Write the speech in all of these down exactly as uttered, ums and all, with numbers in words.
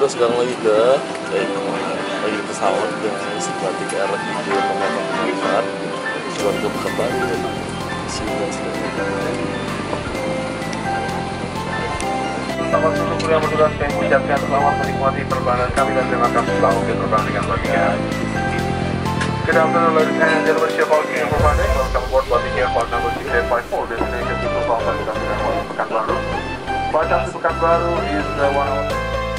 kita sekarang lagi ke eh, lagi di pesawat guys, berarti ke arah tujuan nomor empat, tujuan ke Pekanbaru. Sini Selamat untuk yang bertugas, kami ucapkan selamat menikmati perjalanan kami dan terima kasih telah mungkin terbang dengan bahagia. Good afternoon, ladies and gentlemen, ship out King Providing. Welcome aboard boarding airport number six eight five four, destination to Sulawesi dan Pekanbaru. Batas di Pekanbaru is the one of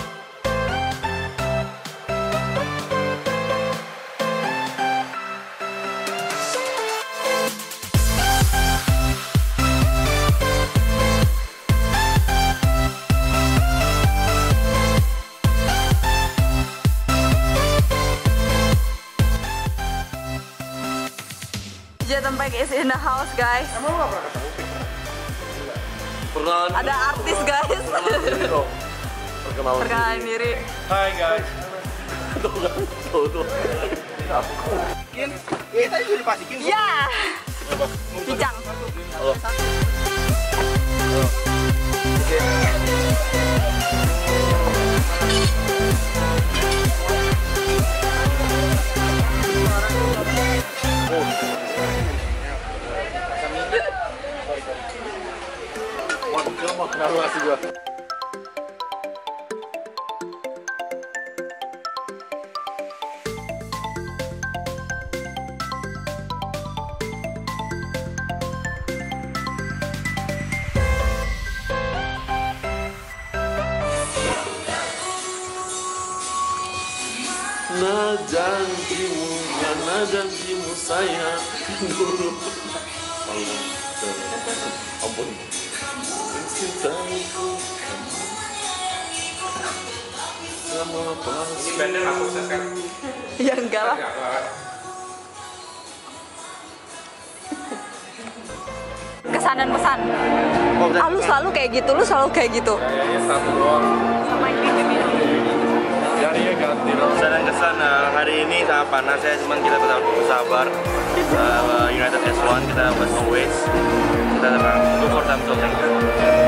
Jatembek is in the house, guys. Emang lo gak pernah ketemu sih? Perkenalan. Ada artis, guys. Perkenalan. Perkenalan diri. Hai guys. Tuh kan, tuh tuh. Kin, eh tadi udah dipastikin. Ya. Pincang. Halo. Kenapa masih gua? Na janjimu, mana janjimu sayang dulu. Ampun. Cintaiku sama pasti. Bandnya nggak sukses kan? Ya enggak lah. Kesan dan pesan. Ah, lu selalu kayak gitu, lu selalu kayak gitu. Kayaknya satu doang. Sama yang ini. Jadi ya ganti dong. Pesan dan kesan, uh, hari ini sangat panas ya, cuman kita tetap bersabar. uh, United S one, kita buat always. Kita tenang, go for time to thank you.